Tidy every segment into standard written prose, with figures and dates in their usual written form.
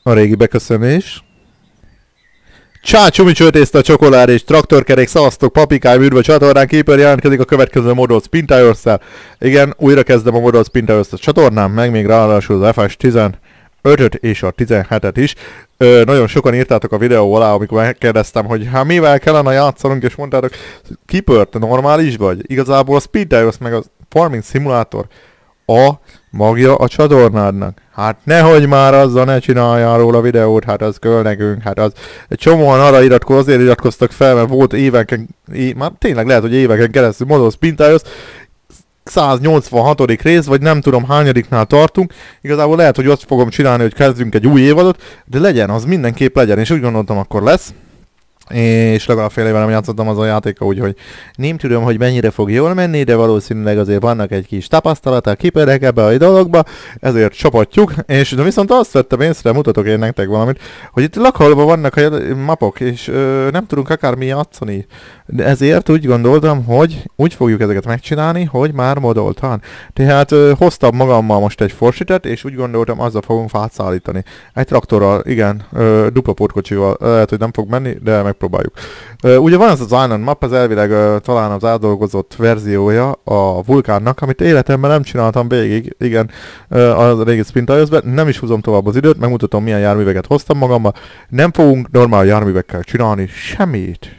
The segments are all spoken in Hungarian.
A régi beköszönés. Csá, csumicsőtészta, a csokolád és traktorkerék, szavaztok, papikáj, űrve csatornán, Keeper jelentkezik a következő Model Spin Tires-szel. Igen, újra kezdem a Model Spin Tires-t a csatornán, meg még ráadásul az FS 15-öt és a 17-et is. Nagyon sokan írtátok a videó alá, amikor megkérdeztem, hogy hát mivel kellene játszanunk, és mondtátok, Keeper, te normális vagy? Igazából a Speed Tires meg a Farming Simulator a magja a csatornádnak. Hát nehogy már azzal ne csináljál róla videót, hát az köl nekünk, hát az egy csomóan arra azért iratkoztak fel, mert volt éveken, már tényleg lehet, hogy éveken keresztül Model Spin Tires, 186. rész, vagy nem tudom hányadiknál tartunk. Igazából lehet, hogy azt fogom csinálni, hogy kezdünk egy új évadot, de legyen, az mindenképp legyen, és úgy gondoltam, akkor lesz. És legalább fél éve nem játszottam az a játéka, úgyhogy nem tudom, hogy mennyire fog jól menni, de valószínűleg azért vannak egy kis tapasztalatok, kiperek ebbe a dologba, ezért csapatjuk, és de viszont azt vettem észre, mutatok én nektek valamit, hogy itt lakholva vannak a mapok, és nem tudunk akármi játszani. De ezért úgy gondoltam, hogy úgy fogjuk ezeket megcsinálni, hogy már modoltan. Tehát hoztam magammal most egy forsitet, és úgy gondoltam, azzal fogunk fát szállítani. Egy traktorral, igen, dupla pótkocsival, lehet, hogy nem fog menni, de megpróbáljuk. Ugye van ez az Island map, ez elvileg talán az átdolgozott verziója a vulkánnak, amit életemben nem csináltam végig, igen, a régi Spin Tires-ben, nem is húzom tovább az időt, megmutatom milyen járműveket hoztam magammal, nem fogunk normál járművekkel csinálni semmit.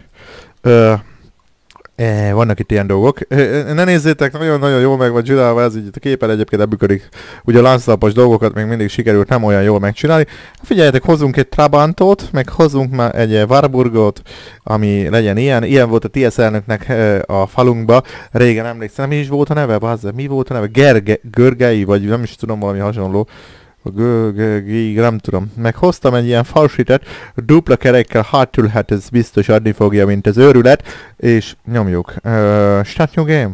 Vannak itt ilyen dolgok. Ne nézzétek, nagyon-nagyon jól meg van csinálva, ez így a képen egyébként működik. Ugye a láncszalpas dolgokat még mindig sikerült nem olyan jól megcsinálni. Figyeljetek, hozzunk egy Trabantot, meg hozzunk már egy Warburgot, ami legyen ilyen. Ilyen volt a TS elnöknek a falunkba. Régen emlékszem, mi is volt a neve? Bazze, mi volt a neve? Görgei, vagy nem is tudom, valami hasonló. Nem tudom. Meghoztam egy ilyen falsitet, dupla kerekkel hátul, hát ez biztos adni fogja, mint az őrület, és nyomjuk. Start new game.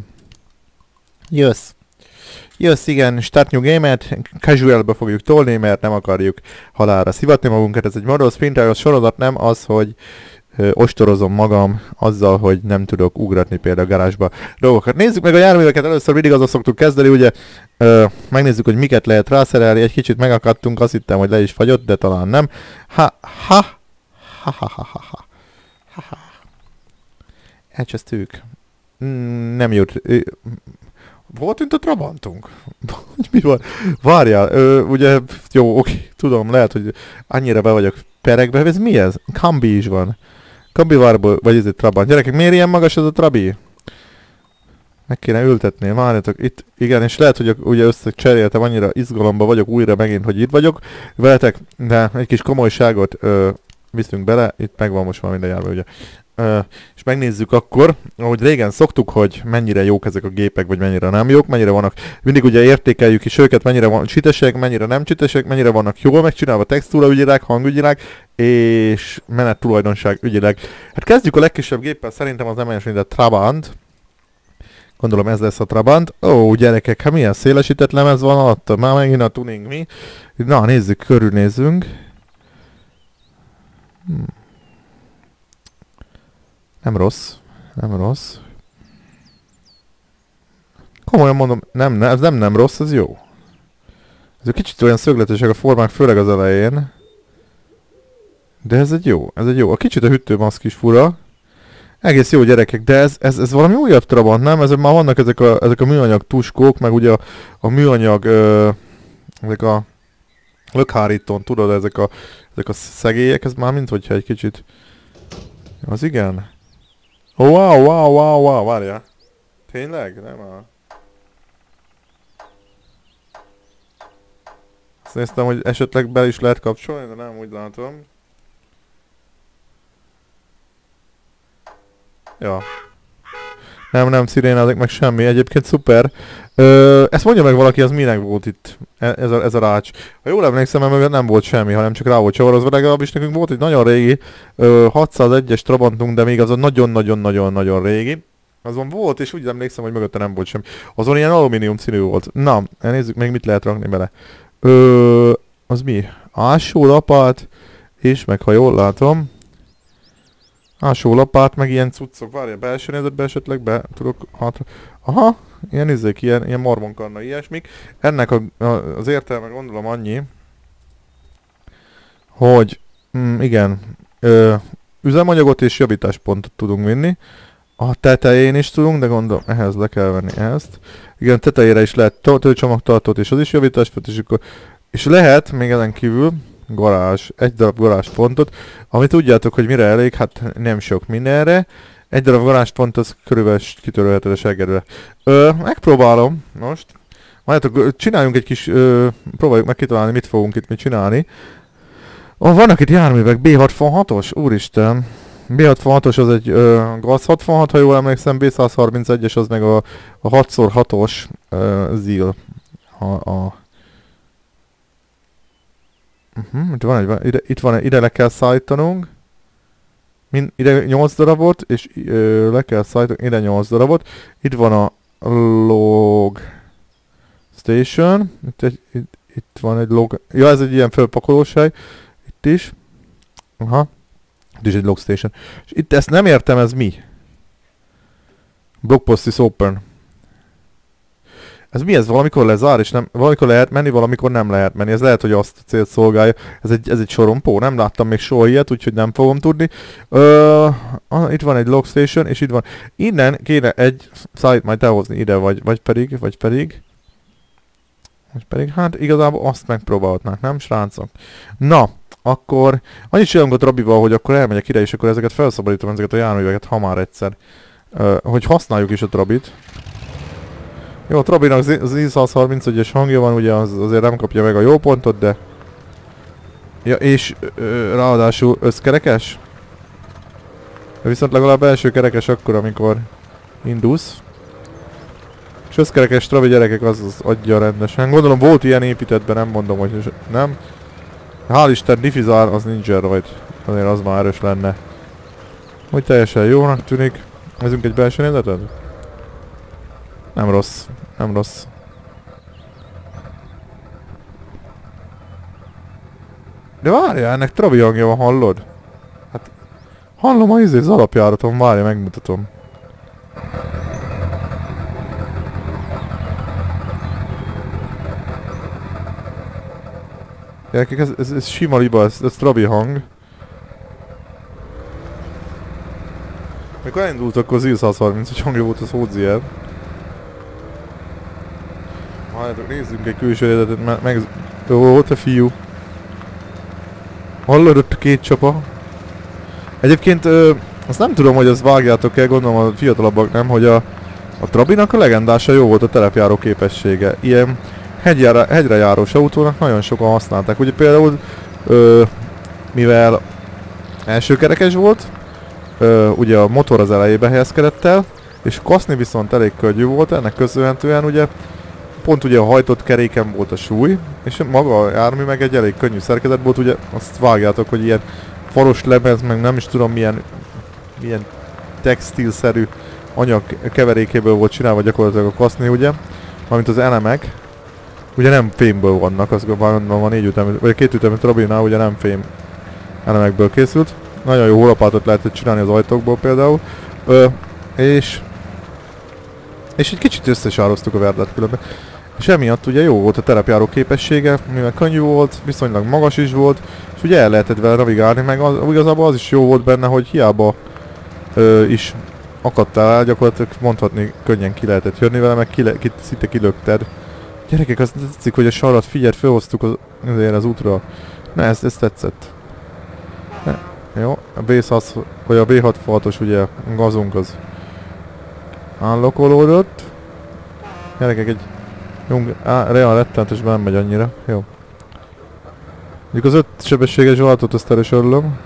Jössz, igen, start new game-et, casualba fogjuk tolni, mert nem akarjuk halálra szivatni magunkat. Ez egy Model Spin Tires sorozat, nem az, hogy ostorozom magam azzal, hogy nem tudok ugratni például a garázsba dolgokat. Nézzük meg a járműveket, először mindig azzal szoktuk kezdeni, ugye megnézzük, hogy miket lehet rászerelni, egy kicsit megakadtunk, azt hittem, hogy le is fagyott, de talán nem. Elcsesztük. Nem jut. Volt mint a Trabantunk? Mi van? Várjál, ugye, jó, oké, tudom, lehet, hogy annyira be vagyok perekbe, ez mi ez? Kambi is van. Kambi Warburg, vagy ez egy Trabant. Gyerekek, miért ilyen magas ez a Trabi? Meg kéne ültetni, várjatok, itt, igen, és lehet, hogy ugye összecseréltem, annyira izgalomba vagyok újra megint, hogy itt vagyok veletek, de egy kis komolyságot viszünk bele, itt megvan most már minden járva, ugye. És megnézzük akkor, ahogy régen szoktuk, hogy mennyire jók ezek a gépek, vagy mennyire nem jók, mennyire vannak, mindig ugye értékeljük is őket, mennyire van csitesek, mennyire nem csitesek, mennyire vannak jól megcsinálva textúra ügyileg, hangügyileg, és menet tulajdonság ügyileg. Hát kezdjük a legkisebb géppel, szerintem az nem olyan, mint a Trabant. Gondolom ez lesz a Trabant. Ó, gyerekek, hát milyen szélesített lemez van alatt, már megint a tuning mi. Na, nézzük, körülnézzünk. Nem rossz. Komolyan mondom, ez nem rossz, ez jó. Ez egy kicsit olyan szögletesek a formák, főleg az elején. De ez egy jó. A kicsit a hűtőmaszk is fura. Egész jó, gyerekek, de ez valami újabb Trabant, nem? Ezek már vannak ezek a műanyag tuskók, meg ugye a műanyag, ezek a lökhárítón, tudod, ezek a szegélyek, ez már mint hogyha egy kicsit... Az igen. Oh, wow, várjál. Tényleg? Nem áll. Azt néztem, hogy esetleg be is lehet kapcsolni, de nem úgy látom. Ja. Nem szirénázok meg semmi, egyébként szuper. Ezt mondja meg valaki, az minek volt itt, ez a rács. Ha jól emlékszem, mert mögött nem volt semmi, hanem csak rá volt csavarozva, legalábbis nekünk volt egy nagyon régi 601-es Trabantunk, de még azon nagyon-nagyon régi. Azon volt, és úgy emlékszem, hogy mögötte nem volt semmi. Azon ilyen alumínium színű volt. Na, nézzük még mit lehet rakni bele. Az mi? Ásólapát, és meg ha jól látom, ásólapát, meg ilyen cuccok. Várja, belső nézetbe esetleg be tudok hátra... Aha, ilyen izék, ilyen marmonkanna, ilyesmik. Ennek az értelme gondolom annyi, hogy igen, üzemanyagot és javításpontot tudunk vinni. A tetején is tudunk, de gondolom ehhez le kell venni ezt. Igen, tetejére is lehet töltőcsomagtartót, és az is javításpont, és lehet még ezen kívül garázs, egy darab garázspontot, amit tudjátok, hogy mire elég, hát nem sok mindenre. Egy darab garázspont az körülbelül kitörölheted a seggedre. Megpróbálom most. Várjátok, csináljunk egy kis, próbáljuk meg kitalálni, mit fogunk itt mit csinálni. Vannak itt járművek, B66-os, úristen. B66-os az egy GAZ 66, ha jól emlékszem, B131-es az meg a 6x6-os ZIL. Ide le kell szállítanunk. Ide 8 darabot, és le kell szállítanunk ide 8 darabot. Itt van a log station. Itt van egy log... Ja, ez egy ilyen fölpakolós hely. Itt is. Aha. Itt is egy log station. És itt ezt nem értem, ez mi? Blockpost is open. Ez mi? Ez valamikor lezár, és nem, valamikor lehet menni, valamikor nem lehet menni. Ez lehet, hogy azt a célt szolgálja. Ez egy sorompó, nem láttam még soha ilyet, úgyhogy nem fogom tudni. Itt van egy log station, és itt van. Innen kéne egy szállítmányt elhozni ide, vagy pedig, hát igazából azt megpróbálhatnánk, nem srácok? Na, akkor annyit csinálunk a Trabival, hogy akkor elmegyek ide, és akkor ezeket felszabadítom, ezeket a járműveket, ha már egyszer. Hogy használjuk is a Trabit. Jó, a Trabinak az I131-es hangja van, ugye azért nem kapja meg a jó pontot, de... Ja, és ráadásul összkerekes? De viszont legalább első kerekes akkor, amikor indulsz. És összkerekes Trabi gyerekek az adja rendesen. Gondolom volt ilyen építettben, nem mondom, hogy nem. Hál' Isten, diffizár az nincsen rajta. Azért az már erős lenne. Hogy teljesen jónak tűnik. Nézzünk egy belső nézetet? Nem rossz. Nem rossz. De várjál, ennek Trabi hangja van, hallod? Hát... Hallom az alapjáraton, várja, megmutatom. Gyerekek, ez sima liba, ez Trabi hang. Mikor elindult, akkor az I130, hogy hangja volt az Hodzier. Majd nézzünk egy külső életet, meg... Ó, te fiú. Hallod ott a két csapa? Egyébként, azt nem tudom, hogy azt vágjátok el, gondolom a fiatalabbak nem, hogy a Trabinak a legendása jó volt a terepjáró képessége. Ilyen hegyre járós autónak nagyon sokan használták. Ugye például, mivel elsőkerekes volt, ugye a motor az elejébe helyezkedett el, és kaszni viszont elég könnyű volt, ennek köszönhetően ugye pont ugye a hajtott keréken volt a súly, és maga a jármű meg egy elég könnyű szerkezet volt, ugye azt vágjátok, hogy ilyen faros lemez, meg nem is tudom milyen textilszerű anyag keverékéből volt csinálva gyakorlatilag a kaszni, ugye, valamint az elemek, ugye nem fémből vannak, azt gondolom van 4 ütemű, vagy 2 ütemű Trabinál ugye nem fém elemekből készült. Nagyon jó hólapátot lehetett csinálni az ajtókból például, és egy kicsit összesároztuk a verdát különben. És emiatt ugye jó volt a terepjáró képessége, mivel könnyű volt, viszonylag magas is volt, és ugye el lehetett vele navigálni, meg igazából az is jó volt benne, hogy hiába is akadtál el, gyakorlatilag mondhatni könnyen ki lehetett jönni vele, meg szinte kilökted. Gyerekek, azt tetszik, hogy a sarat figyeld, felhoztuk azért az útra. Na, ez tetszett. Jó, a B100, vagy a B66-os ugye gazunk az állokolódott. Gyerekek, egy reál rettentősben nem megy annyira. Jó. Mondjuk az 5 sebességes váltót azt el is örülöm.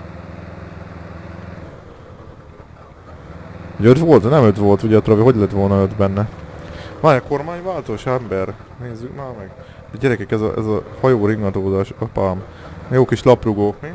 5 volt? Nem 5 volt ugye a Trabi, hogy lett volna 5 benne? Várj, a kormányváltós ember? Nézzük már meg. Gyerekek, ez a hajó ringatózás, apám. Jó kis laprugók, mi?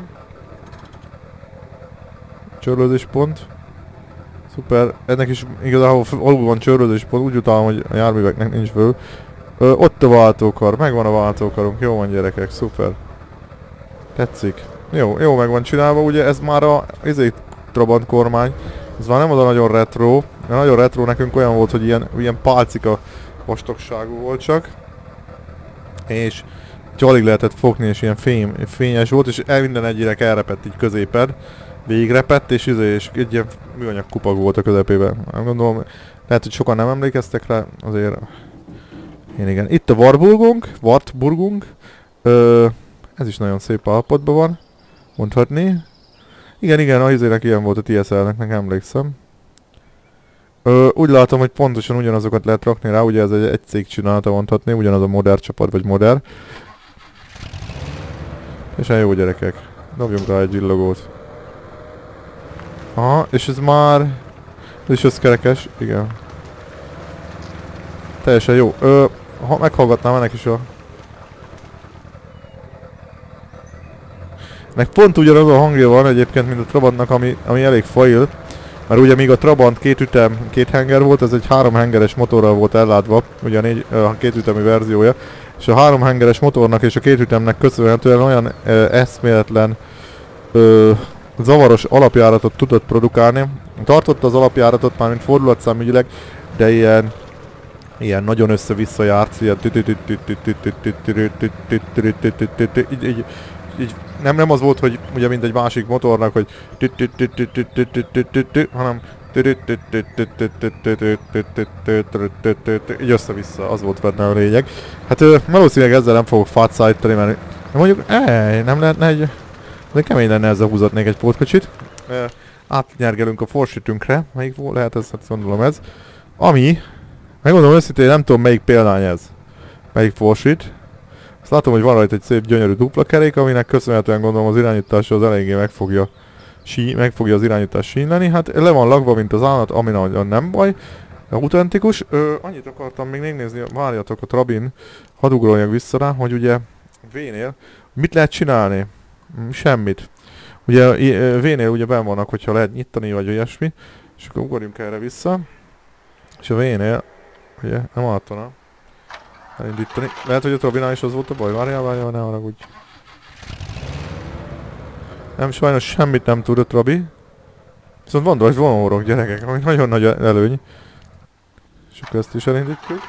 Csörlőzéspont. Szuper. Ennek is igazából alul van csörlőzéspont, úgy utálom, hogy a járműveknek nincs föl. Ott a váltókar, megvan a váltókarunk, jó van gyerekek, szuper. Tetszik. Jó meg van csinálva, ugye ez már a Trabant kormány. Ez már nem oda nagyon retro. A nagyon retro nekünk olyan volt, hogy ilyen pálcika vastagságú volt csak. És alig lehetett fogni, és ilyen fényes volt, és minden egyirek elrepett így középen. Végigrepett, és egy ilyen műanyag kupag volt a közepében. Nem gondolom, lehet, hogy sokan nem emlékeztek rá, azért... Igen. Itt a Wartburgunk. Ez is nagyon szép állapotban van, mondhatni. Igen, a izének ilyen volt a TSL-nek, emlékszem. Úgy látom, hogy pontosan ugyanazokat lehet rakni rá, ugye ez egy cég csinálta, mondhatni, ugyanaz a modern csapat, vagy modern. És jó gyerekek, dobjunk rá egy villogót. Aha, és ez már... Ez is összkerekes, igen. Teljesen jó. Meghallgatnám ennek is a... Meg pont ugyanaz a hangja van egyébként, mint a Trabantnak, ami elég fail. Mert ugye még a Trabant két ütem, két henger volt, ez egy 3 hengeres motorral volt ellátva, ugye a két ütemű verziója. És a 3 hengeres motornak és a két ütemnek köszönhetően olyan eszméletlen zavaros alapjáratot tudott produkálni. Tartotta az alapjáratot már mint fordulatszámügyileg, de ilyen nagyon össze-vissza járt, ilyen így nem az volt, hogy ugye mint egy másik motornak, hogy hanem így össze-vissza, az volt benne a lényeg. Hát valószínűleg ezzel nem fogok fát szállítani, mert mondjuk nem lehetne egy... De kemény lenne, ezzel húzatnék egy pótkocsit. Átnyergelünk a forsütünkre, melyik lehet ez, hát gondolom ez. Ami, megmondom őszintén, nem tudom melyik példány ez. Melyik forsüt. Azt látom, hogy van rajta egy szép gyönyörű dupla kerék, aminek köszönhetően gondolom az irányítása az eléggé meg fogja az irányítás sínyleni. Hát le van lakva, mint az állat, ami nagyon nem baj. Autentikus. Annyit akartam még megnézni, várjatok a Trabin, hadd ugroljak vissza rá, hogy ugye V-nél mit lehet csinálni? Semmit. Ugye V-nél ugye benn vannak, hogyha lehet nyitani vagy olyasmi, és akkor ugorjunk erre vissza. És a V-nél, ugye nem álltana elindítani. Lehet, hogy a Trabinál is az volt a baj. Várjál, ne haragudj. Nem, sajnos semmit nem tud a Trabi. Viszont van rajta vonórok, gyerekek, ami nagyon nagy előny. És akkor ezt is elindítjuk.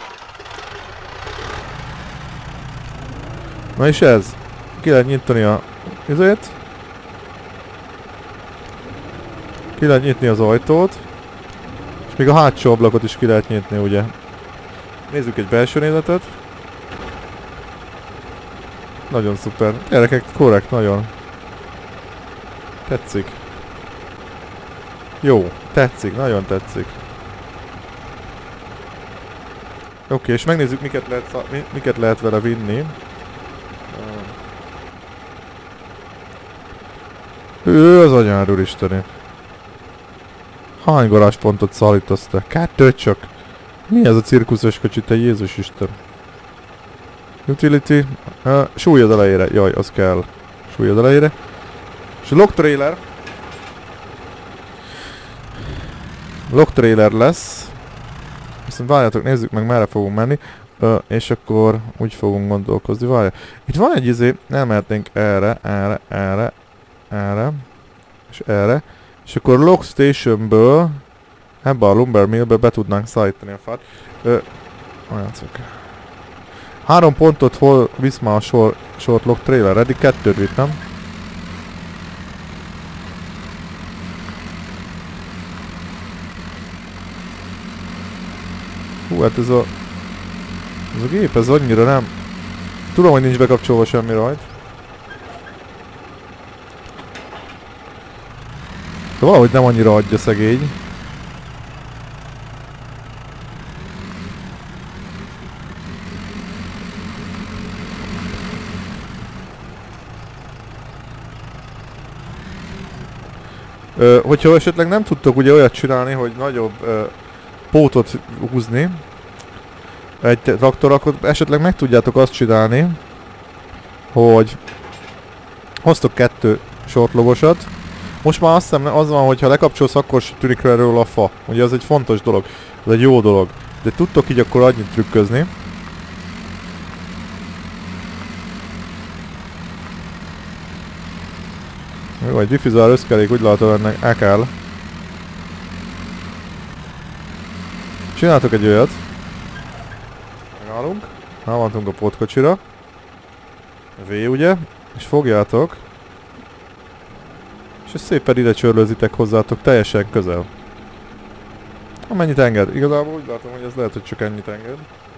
Na és ez. Ki lehet nyitni a izét. Ki lehet nyitni az ajtót. És még a hátsó ablakot is ki lehet nyitni, ugye. Nézzük egy belső nézetet. Nagyon szuper. Gyerekek, korrekt, nagyon. Tetszik. Jó, tetszik, nagyon tetszik. Oké, és megnézzük miket lehet vele vinni. Az anyád úristeni. Hány garázspontot szállítasz te? 2 csak. Mi ez a cirkuszos kocsi, te Jézus Isten? Utility. Súly az elejére. Jaj, az kell. Súly az elejére. És a log trailer. Log trailer lesz. Viszont várjátok, nézzük meg merre fogunk menni. És akkor úgy fogunk gondolkozni. Várjál. Itt van egy izé, elmehetnénk erre. És erre. És akkor log stationből ebbe a lumber millbe be tudnánk szállítani a fát. Várjátok. 3 pontot hol visz már a short log trailer, eddig 2-t vitt, nem? Hú, hát ez a gép, ez annyira nem... Tudom, hogy nincs bekapcsolva semmi rajt. De valahogy nem annyira adja szegény. Hogyha esetleg nem tudtok ugye olyat csinálni, hogy nagyobb pótot húzni egy traktor, akkor esetleg meg tudjátok azt csinálni, hogy hoztok 2 shortlogosat. Most már azt hiszem az van, hogy ha lekapcsolsz, akkor se tűnik róla a fa. Ugye ez egy fontos dolog, ez egy jó dolog. De tudtok így akkor annyit trükközni. Jó, egy diffuzár összkerék, úgy látom ennek el kell. Csináltok egy olyat. Megállunk. Elvantunk a pótkocsira. V, ugye? És fogjátok. És ezt szépen ide csörlőzitek hozzátok teljesen közel. Amennyit enged. Igazából úgy látom, hogy ez lehet, hogy csak ennyit enged.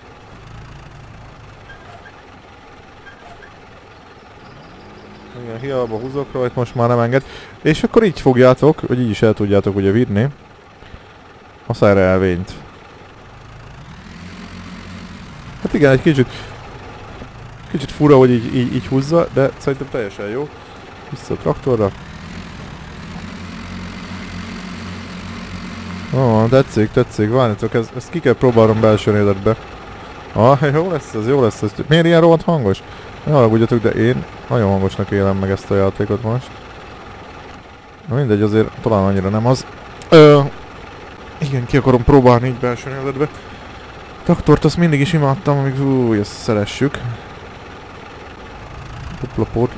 Igen, hiába húzok rajta, most már nem enged. És akkor így fogjátok, hogy így is el tudjátok ugye vinni a szerelvényt. Hát igen, egy kicsit fura, hogy így húzza, de szerintem teljesen jó. Vissza a traktorra. Ó, tetszik, várjatok, ezt ki kell próbálnom belső nézetbe. Jó lesz ez. Miért ilyen rohadt hangos? Ne haragudjatok, de én nagyon hangosnak élem meg ezt a játékot most. Na mindegy, azért talán annyira nem az. Igen, ki akarom próbálni így belső nézetbe. Traktort azt mindig is imádtam, amíg ezt szeressük. Duplaport.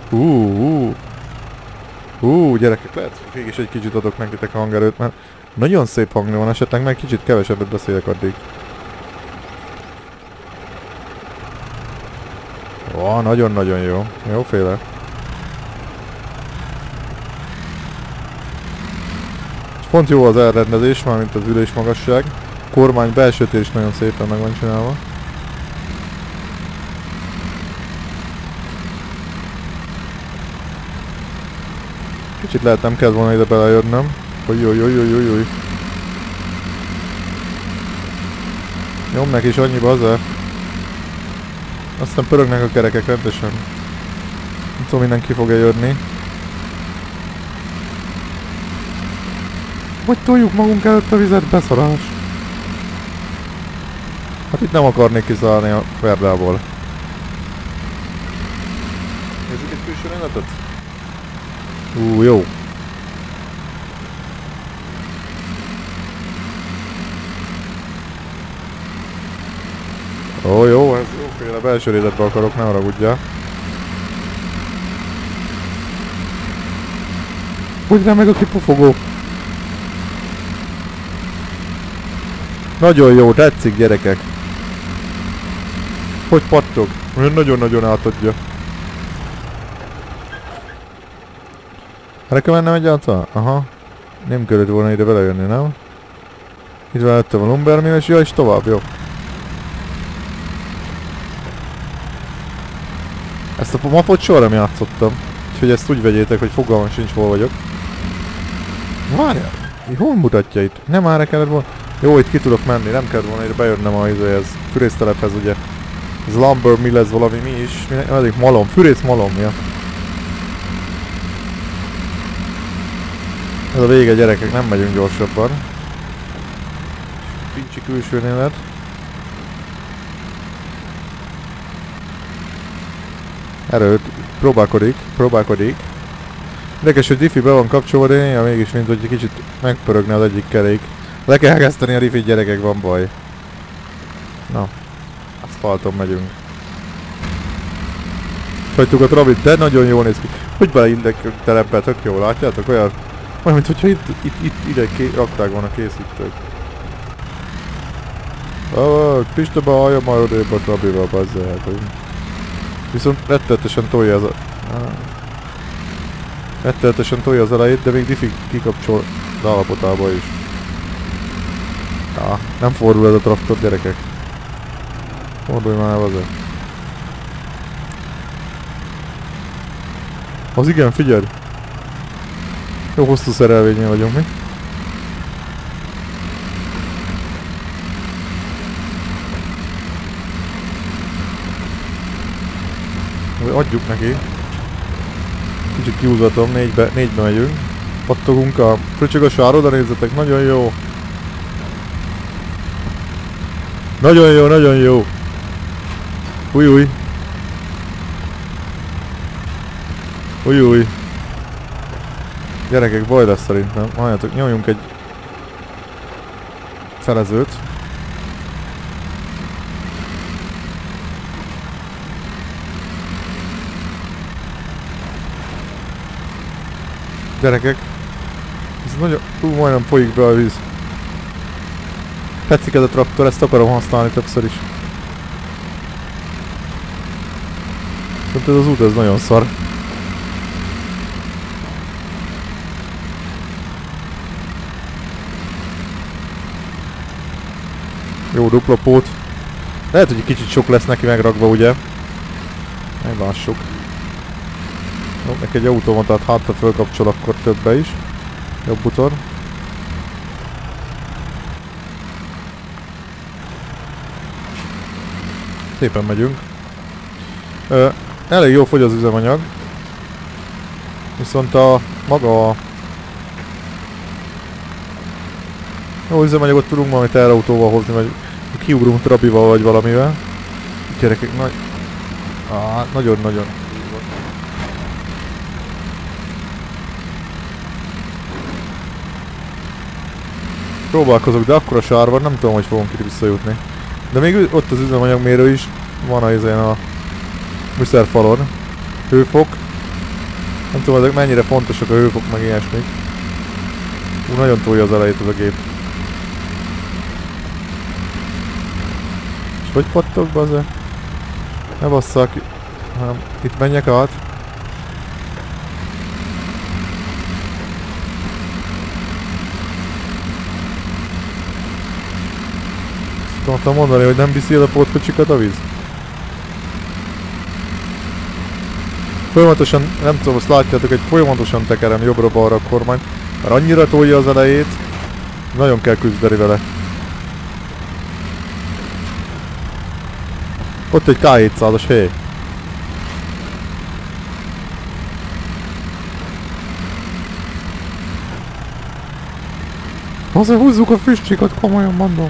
Gyerekek, lehet, hogy mégis egy kicsit adok nektek hangerőt, mert nagyon szép hangja van, esetleg meg kicsit kevesebbet beszélek addig. Ó, nagyon-nagyon jó. Jóféle. És pont jó az elrendezés, mármint az ülés magasság. Kormány belső tér is nagyon szépen meg van csinálva. Kicsit lehet nem kell volna ide belejönnöm. Ujjjjjjjjjjjjjj. Nyom neki is annyiba azért. Aztán pörögnek a kerekek rendesen. Nem tudom, mindenki fog-e jönni. Hogy toljuk magunk előtt a vizet, beszarás. Hát itt nem akarnék kiszállni a Verdából. Nézzük egy külső rendletet? Jó. Ó, jó, ez jóféle belső részletbe akarok, ne haragudjál. Hogy remeg a kipufogó? Nagyon jó, tetszik gyerekek. Hogy pattog? Nagyon-nagyon átadja. Erre kell mennem egyáltalán? Aha. Nem kellett volna ide belejönni, nem? Itt van előttem a lumbermill, és és tovább, jó. Ezt a mapot soha nem játszottam. Úgyhogy ezt úgy vegyétek, hogy fogalmam sincs, hol vagyok. Várjál! Hol mutatja itt? Nem erre kellett volna. Jó, itt ki tudok menni, nem kellett volna ide bejönnöm a izéhez. Fűrésztelephez ugye. Ez lumber mill, ez valami mi is. Eddig malom, fűrész malomja. Ez a vége gyerekek, nem megyünk gyorsabban. Pincsi külső nélet. Erőt, próbálkodik. Érdekes, hogy diffi be van kapcsolva, de néha mégis mint hogy kicsit megpörögne az egyik kerék. Le kell kezdeni a diffit, gyerekek, van baj. Na, aszfalton megyünk. Hagytuk a trabit, de nagyon jól néz ki. Hogy beleillek terembe, tök jól, látjátok? Olyan, mint hogyha itt ide rakták volna készítők. Pista be hallja majd odébb a trabival, bazzát. Viszont rettenetesen tolja az rettenetesen tolja az elejét, de még diffi kikapcsol az állapotába is. Nem fordul ez a traktor, gyerekek. Fordulj már el azért. Az igen, figyeld! Jó hosszú szerelvényen vagyunk mi. Adjuk neki. Kicsit kiúzatom, négybe megyünk. Pattogunk a fröcsög a sár, oda nézzetek, nagyon jó. Nagyon jó. Új. Gyerekek, baj lesz szerintem. Halljátok, nyoljunk egy felezőt. Gyerekek, ez nagyon... majdnem folyik be a víz. Tetszik ez a traktor, ezt akarom használni többször is. Hát ez az út, ez nagyon szar. Jó dupla pót. Lehet, hogy egy kicsit sok lesz neki megrakva, ugye? Meglássuk. Jó, neki egy automatát hátra fölkapcsol, akkor többe is. Jobb butor. Szépen megyünk. Elég jó fogy az üzemanyag. Viszont a maga... Jó üzemanyagot tudunk majd teherautóval hozni, vagy kiugrunk trabival, vagy valamivel. Gyerekek, nagyon-nagyon. Próbálkozok, de akkora sár van, nem tudom, hogy fogunk itt visszajutni. De még ott az üzemanyagmérő is van a műszerfalon. Hőfok. Nem tudom, ezek mennyire fontosak a hőfok, meg ilyesmik. Nagyon tolja az elejét ez a gép. És hogy pattog be azért? Ne basszak, hanem itt menjek át. Tudtam mondani, hogy nem viszi el a pótkocsikat a víz. Folyamatosan, nem tudom, azt látjátok, hogy folyamatosan tekerem jobbra-balra a kormányt, mert annyira tolja az elejét, nagyon kell küzdeni vele. Ott egy K700-as hely. Azért húzzuk a füstcsikat, komolyan mondom.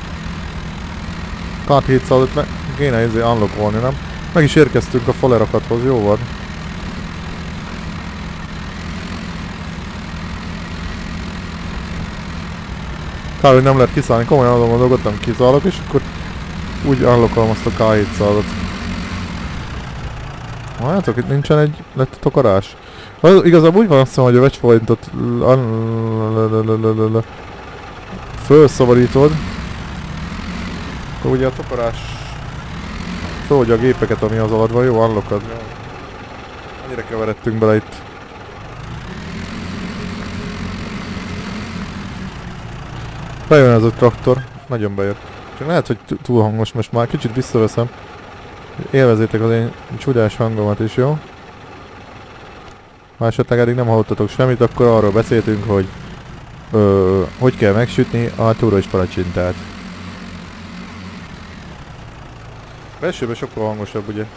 K700-et meg kéne unlockolni, nem? Meg is érkeztünk a falerakathoz, jó van. Kár, hogy nem lehet kiszállni, komolyan azon gondolkodtam, kiszállok, és akkor úgy unlockolom azt a K700-at. Látjátok, itt nincsen egy lett tokarás. Igazából úgy van, azt hiszem, hogy a watchpointot felszabadítod. Akkor ugye a tokarás feloldja a gépeket, ami az alatt van, jó, unlockod. Annyira keveredtünk bele itt. Bejön ez a traktor, nagyon bejön. Csak lehet, hogy túl hangos, most már kicsit visszaveszem. Élvezétek az én csodás hangomat is, jó? Ha esetleg eddig nem hallottatok semmit, akkor arról beszéltünk, hogy hogy kell megsütni a túros palacsintát. Belsőben sokkal hangosabb, ugye?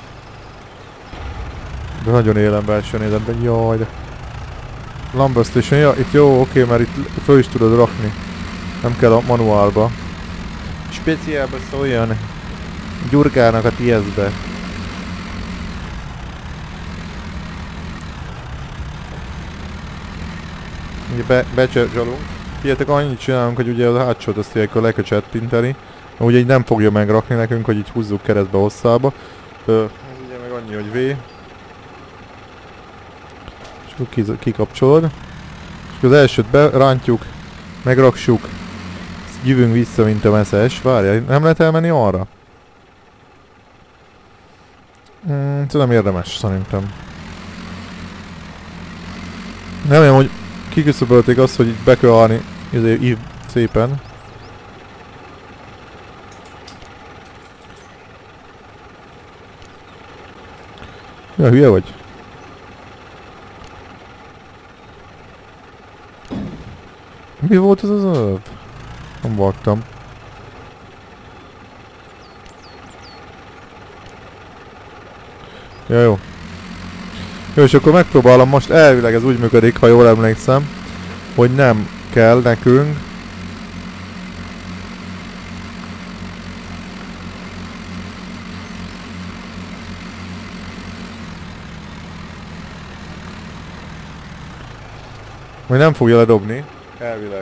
De nagyon élem belső nézetben, jaj, de... Lumber Station, ja, itt jó, oké, mert itt föl is tudod rakni. Nem kell a manuálba. Speciálba szóljon Gyurkának a TS-be. Ugye becsalunk. Figyeljetek, annyit csinálunk, hogy ugye az hátsót azt ilyenkor le kell csettinteni. Ugye így nem fogja megrakni nekünk, hogy így húzzuk keresztbe hosszába. Ez ugye meg annyi, hogy V. És akkor kikapcsolod. És akkor az elsőt berántjuk, megraksuk. Jövünk vissza, mint a messzes. Várjál, nem lehet elmenni arra? Ez nem érdemes, szerintem. Nem olyan, hogy kiküszöbölték azt, hogy be kell állni így szépen. Ja, hülye vagy? Mi volt ez az előbb? Nem vaktam. Ja, jó. Jó, és akkor megpróbálom most, elvileg ez úgy működik, ha jól emlékszem, hogy nem kell nekünk hogy nem fogja ledobni, elvileg.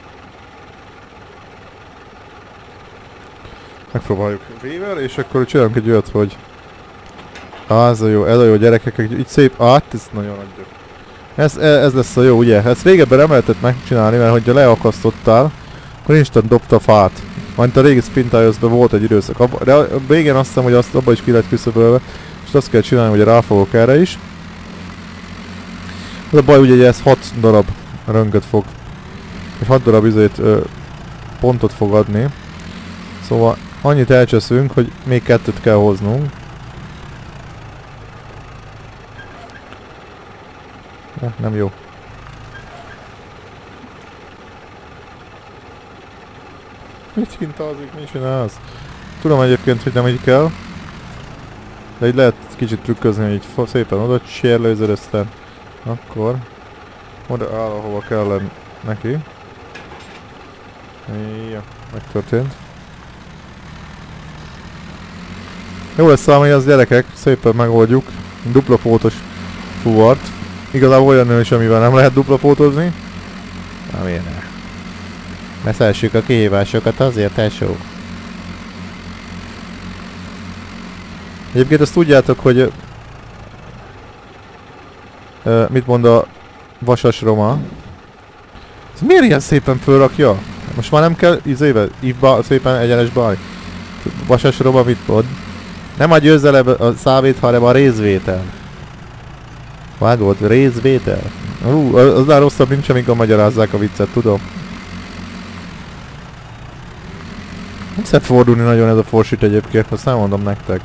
Megpróbáljuk V-vel, és akkor csinálunk egy olyat, hogy ez a jó gyerekek, így szép, ez nagyon adjuk. Ez lesz a jó, ugye? Ezt régebben nem lehetett megcsinálni, mert hogyha leakasztottál, akkor instant dobta a fát. Majd a régi Spin Tires-ben volt egy időszak, de a végén azt hiszem, hogy azt abba is ki lett küszöbölve, És azt kell csinálni, hogy ráfogok erre is. Az a baj ugye, hogy ez 6 darab röngöt fog, vagy 6 darab pontot fog adni. Szóval annyit elcseszünk, hogy még 2-t kell hoznunk. Nem jó. Mit hintázik, mit csinálsz? Tudom egyébként, hogy nem így kell. De így lehet kicsit trükközni, hogy így szépen oda sérlőzöd, aztán akkor oda áll, ahova kell neki. Ja, megtörtént. Jó lesz számolni az gyerekek, szépen megoldjuk. Dupla pótos fuvart. Igazából olyan nő is, amivel nem lehet dupla pótozni. Na miért ne? Beszelsük a kihívásokat azért, tesó. Egyébként azt tudjátok, hogy mit mond a Vasas Roma? Ez miért ilyen szépen fölrakja? Most már nem kell ívba szépen egyenes baj. Vasas Roma mit mond? Nem a győzelem a számít, hanem a részvétel. Vágod? Részvétel? Aznál rosszabb nincs, amikor magyarázzák a viccet, tudom. Nem szeret fordulni nagyon ez a forsit egyébként, azt nem mondom nektek.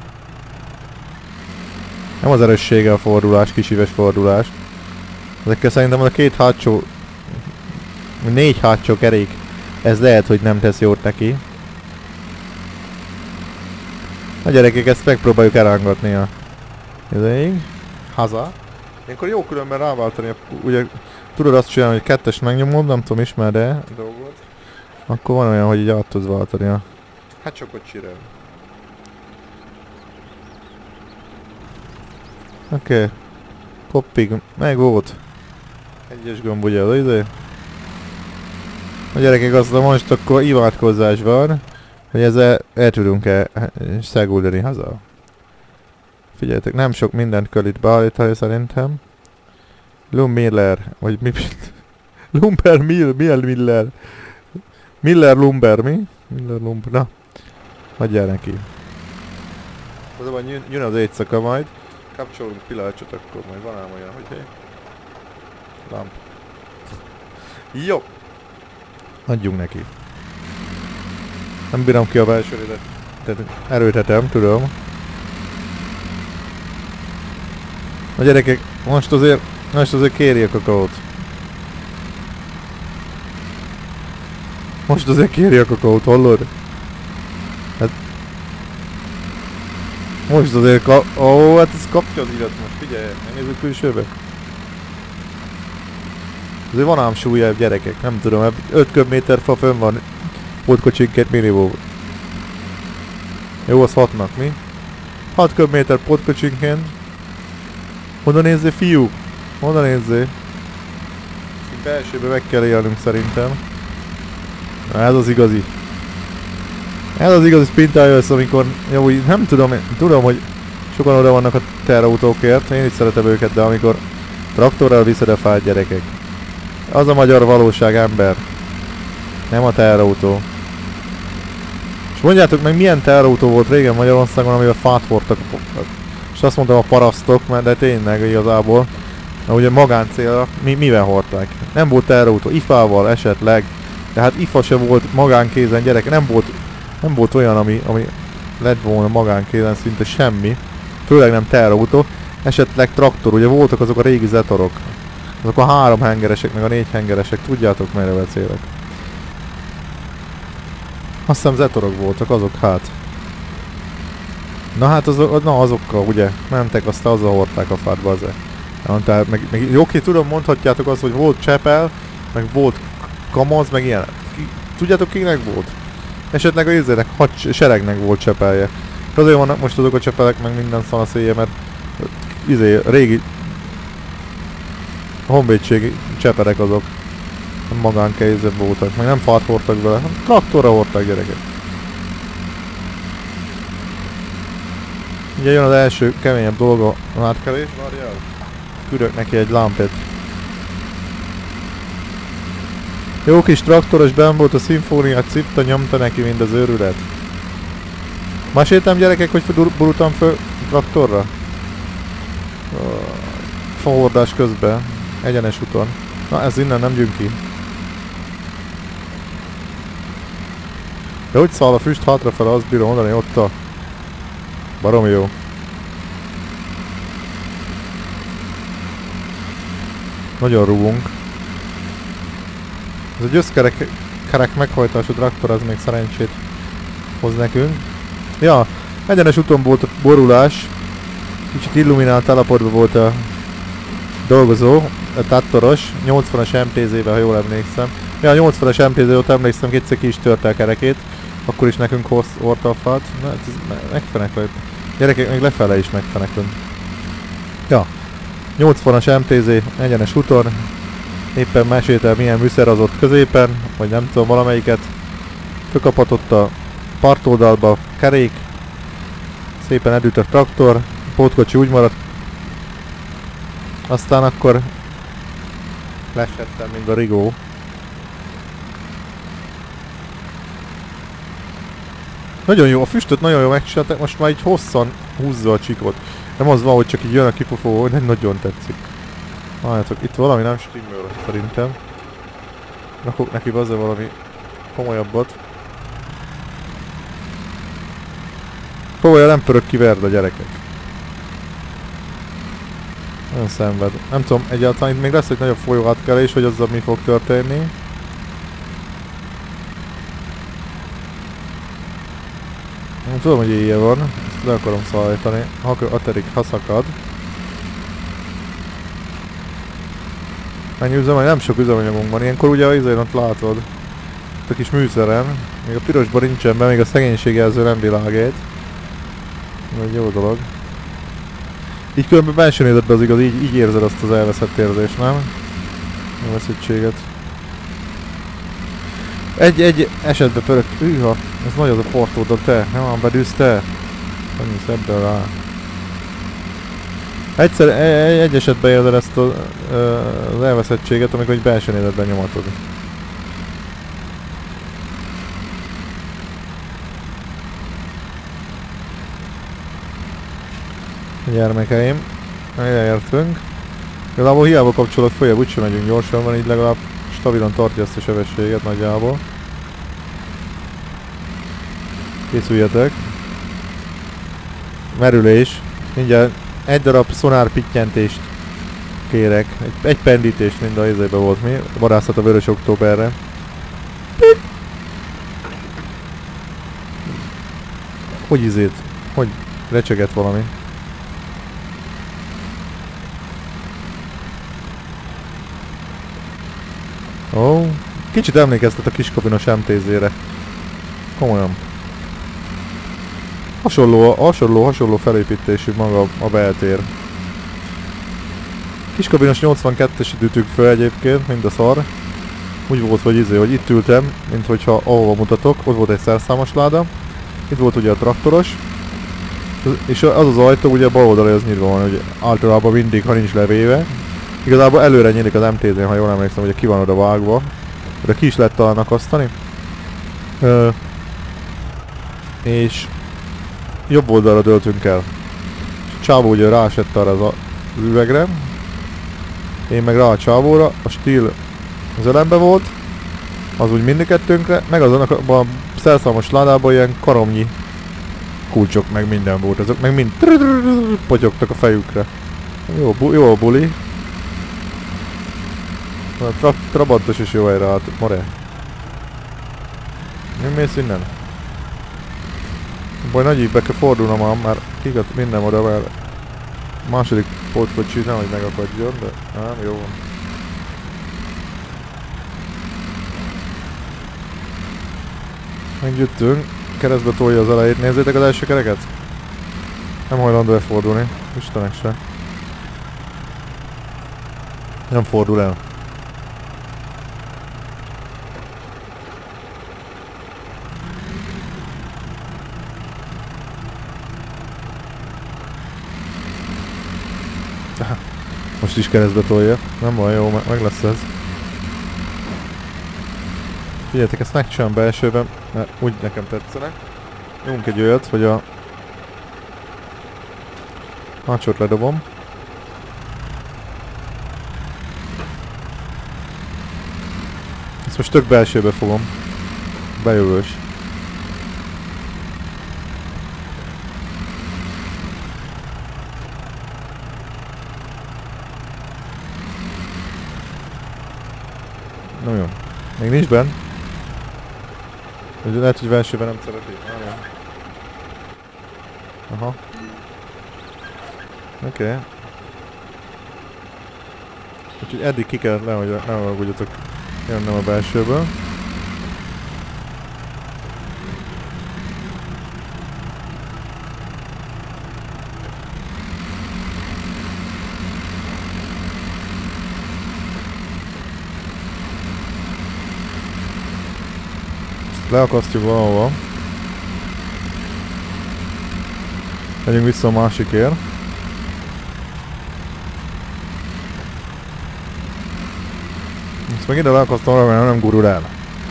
Nem az erőssége a fordulás, kisíves fordulás. Ezekkel szerintem a 2 hátsó... 4 hátsó kerék. Ez lehet, hogy nem tesz jót neki. A gyerekek, ezt megpróbáljuk elrángatni a... Ideig. Haza. Ilyenkor jó különben ráváltani, ugye tudod azt csinálni, hogy 2-est megnyomod, nem tudom, ismer-e a dolgot. Akkor van olyan, hogy így át tudsz váltani a... Hát csak ott csirel. Oké. Koppig, meg volt. Egyes gomb ugye az izé. A gyerekek, azt most akkor imádkozás van, hogy ezzel el tudunk-e szeguldani haza. Figyeljetek, nem sok mindent kell itt beállítani szerintem. Miller, vagy mi? Lumber, Miller. Miller Lumber, mi? Miller Lumber, na. Hagyjál neki. Azonban jön az éjszaka majd. Kapcsolunk pillanatot, akkor majd van ám olyan, hogy hely. Lamp. Jó! Adjunk neki. Nem bírom ki a belsőredet. Tehát erőltetem, tudom. A gyerekek, most azért kéri a kakaót. Most azért kéri a kakaót, hallod? Hát... Most azért ó, hát ez kapja az illat most, figyelj, megnézzük külsőbe. Azért van ám súlya, gyerekek, nem tudom, 5 köbméter fa fönn van. Pótkocsinként minimum. Jó, az 6-nak, mi? 6 köbméter pótkocsinként. Oda nézzé, fiú! Oda nézzé! Belsőbe meg kell élnünk szerintem. Ez az igazi. Ez az igazi Spintires, amikor... Jó, nem tudom, hogy sokan oda vannak a terautókért, én is szeretem őket, de amikor traktorral viszed a fát, gyerekek. Az a magyar valóság, ember. Nem a terautó. És mondjátok meg, milyen terautó volt régen Magyarországon, amivel fát hordtak. És azt mondtam a parasztok, mert de tényleg igazából. Mert ugye magáncélra mivel hordták? Nem volt terautó, ifával esetleg. De hát ifa se volt magánkézen, gyerek. Nem volt olyan, ami lett volna magánkézen, szinte semmi. Főleg nem terautó. Esetleg traktor, ugye voltak azok a régi zetorok. Azok a 3 hengeresek, meg a 4 hengeresek. Tudjátok, merre beszélek. Azt hiszem zetorok voltak, azok hát. Na hát azokkal ugye mentek, aztán azzal hordták a fát, bazze. Tehát meg oké, tudom, mondhatjátok azt, hogy volt csepel, meg volt kamaz, meg ilyen. Tudjátok, kinek volt? Esetleg a izének, seregnek volt csepelje. Azért vannak most azok a csepelek, meg minden szanaszéje, mert régi honvédségi cseperek azok. Nem magánkézben voltak, meg nem fát hordtak bele, traktorra hordták, gyerekek. Ugye jön az első keményebb dolog a átkelés, várjál. Küldök neki egy lámpet. Jó kis traktoros benn volt a szimfóniát, cipta, nyomta neki, mint az őrület. Meséltem, gyerekek, hogy burultam föl traktorra? Fahordás közben. Egyenes úton. Na ez innen nem jön ki. De úgy száll a füst hátrafele, azt bírom mondani, ott a... Barom jó. Nagyon rúgunk. Ez egy összkerek meghajtású traktor, az még szerencsét hoz nekünk. Ja, egyenes úton volt a borulás. Kicsit illuminált állapotban volt a dolgozó, a traktoros, 80-as MTZ-vel, ha jól emlékszem. Ja, 80-as MTZ-vel ott emlékszem, kétszer ki is törte a kerekét. Akkor is nekünk hordta a fát. Na, ez megfeneklett. Gyerekek, még lefele is megfeneklünk. Ja, 80-as MTZ, egyenes úton. Éppen mesélte, milyen műszer az ott középen, vagy nem tudom, valamelyiket. Fölkapatott a partoldalba kerék. Szépen elült a traktor. A pótkocsi úgy maradt. Aztán akkor lesettem, mint a rigó. Nagyon jó, a füstöt nagyon jó megcsinálták, most már így hosszan húzza a csikot. Nem az van, hogy csak így jön a kipufó, hogy nagyon tetszik. Várjátok, itt valami nem stimmel szerintem. Rakok neki azért valami komolyabbat. Komolyan nem pörög ki verd a gyerekek. Nagyon szenved. Nem tudom, egyáltalán itt még lesz egy nagyobb folyó átkelés, hogy azzal mi fog történni. Nem tudom, hogy éjjel van, ezt le akarom szállítani, ha szakad. Mennyi üzemanyag? Nem sok üzemanyagunk van, ilyenkor ugye az izén ott látod. Ott a kis műszeren, még a pirosban nincsen be, még a szegénységjelző nem világít. Ez egy jó dolog. Így különben belső nézetben az igaz, így érzed azt az elveszett érzést, nem? A veszültséget. Egy esetben pörög... Hűha, ez nagy az a portód, te, nem ám bedűsz te? Annyi szebben rá. Egyszer, egy esetben érzed ezt az elveszettséget, amikor egy belső nézetben nyomatod. Gyermekeim, elértünk. Igazából hiába kapcsolok följebb, úgysem megyünk gyorsan, van így legalább stabilan tartja ezt a sebességet nagyjából. Készüljetek. Merülés. Mindjárt egy darab szonár pittyentést kérek. Egy pendítést, mind a izébe volt mi. Vadászat a Vörös Októberre. Hogy izét? Hogy recsöget valami? Ó, kicsit emlékeztet a kiskabinos MTZ-re. Komolyan. Hasonló felépítésű maga a beltér. Kiskabinos 82-es ütük föl egyébként, mind a szar. Úgy volt, hogy itt ültem, mint hogyha ahova mutatok, ott volt egy szerszámos láda. Itt volt ugye a traktoros. És az az ajtó ugye bal oldalra az nyitva van, hogy általában mindig, ha nincs levéve. Igazából előre nyílik az MTZ-n, ha jól emlékszem, hogy ki van oda vágva. De ki is lehet talán akasztani. És jobb oldalra döltünk el. És Csávó ugye ráesett arra az üvegre. Én meg rá a Csávóra. A stíl zelembe volt. Az úgy mindkettőnkre. Meg azon a szerszámos ládában ilyen karomnyi kulcsok meg minden volt. Azok meg mind potyogtak a fejükre. Jó a buli. A Trabantos is jó helyre állt, more. Mi mész innen? Baj, nagy évbe kell fordulnom ám, már kigat minden oda, mert második pótkocsi nem, hogy megakadjon, de nem, jó van. Meggyűjtünk, keresztbe tolja az elejét, nézzétek az első kereket? Nem hajlandó elfordulni, Istenek se. Nem fordul el. Most is keresztbe tolja. Nem baj, jó, meg lesz ez. Figyeljetek, ezt megcsinálom belsőben, mert úgy nekem tetszenek. Nyomunk egy olyat, hogy a Macsot ledobom. Ezt most tök belsőbe fogom. Bejövős. Na jó. Még nincs benn. Lehet, hogy belsőben nem szereti. Aha. Oké. Okay. Úgyhogy eddig ki kellett le, hogy ne aggódjatok, jönnöm a belsőből. Ezt leakasztjuk valahova. Megyünk vissza a másikért. Ezt meg ide leakasztom arra, mert nem gurul el.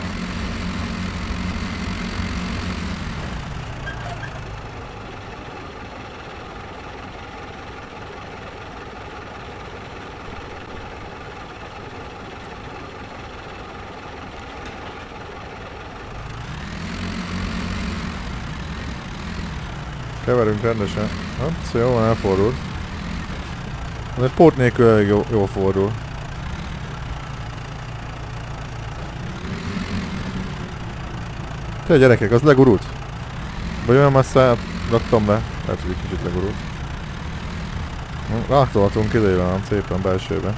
Keverünk rendesen. Hát, szóval jó van, elfordult. De pót nélkül elég jól fordul. Te gyerekek, az legurult? Vagy olyan messze raktam le? Lehet, hogy egy kicsit legurult. Ráktolhatunk ide, van szépen belsőbe.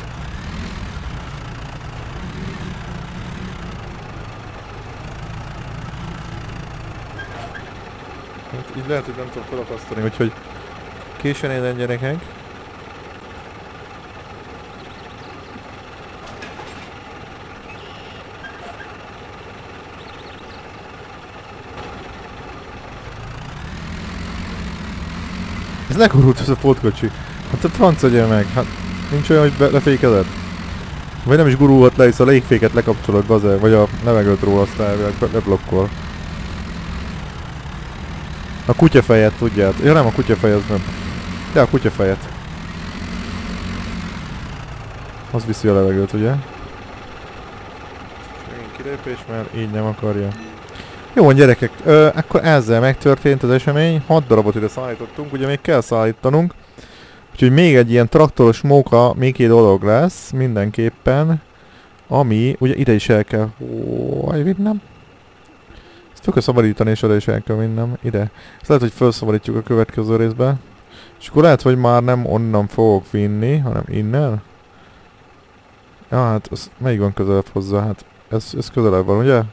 Hát így lehet, hogy nem tudom felakasztani, úgyhogy későn élen gyerekek. Ez legurult ez a pótkocsi. Hát a franc adja meg, hát nincs olyan, hogy lefékezed. Vagy nem is gurulhat le, hisz a légféket lekapcsolod, bazer, vagy a levegőt róla azt elvileg leblokkol. A kutyafejet tudját. Ja nem, a kutyafej az nem. De a kutyafejet. Az viszi a levegőt, ugye? Megint kilépés, mert így nem akarja. Jó, gyerekek, akkor ezzel megtörtént az esemény. 6 darabot ide szállítottunk, ugye még kell szállítanunk. Úgyhogy még egy ilyen traktoros móka, még egy dolog lesz mindenképpen. Ami, ugye ide is el kell vinnem. Ezt fel kell szabadítani, és oda is el kell vinnem. Ide. Ezt lehet, hogy felszabadítjuk a következő részbe. És akkor lehet, hogy már nem onnan fogok vinni, hanem innen. Ja, hát az melyik van közelebb hozzá? Hát ez közelebb van, ugye?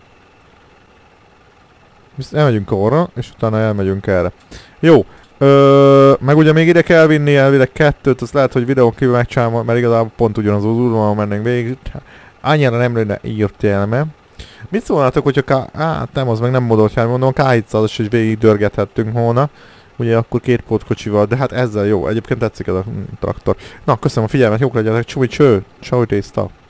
Elmegyünk arra, és utána elmegyünk erre. Jó. Meg ugye még ide kell vinni elvileg 2-t, azt lehet, hogy videón kívül megcsinálom, mert igazából pont ugyanaz az úrval mennénk végig. Annyira nem lenne értelme. Mit szólnátok, hogyha hát nem, az meg nem modolt jár, mondom, K700-as is végig dörgethettünk volna. Ugye akkor 2 pótkocsival, de hát ezzel jó. Egyébként tetszik ez a traktor. Na, köszönöm a figyelmet, jók legyenek, csúj, cső, tészta.